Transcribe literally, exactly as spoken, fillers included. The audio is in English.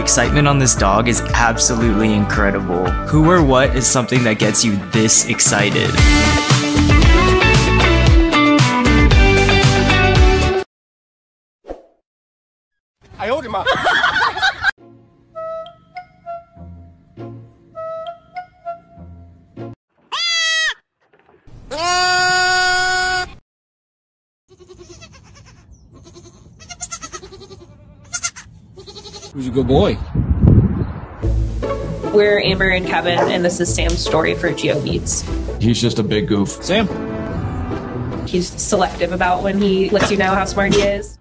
excitement on this dog is absolutely incredible. Who or what is something that gets you this excited? I owed him up. Who's a good boy? We're Amber and Kevin, and this is Sam's story for GeoBeats. He's just a big goof. Sam? He's selective about when he lets you know how smart he is.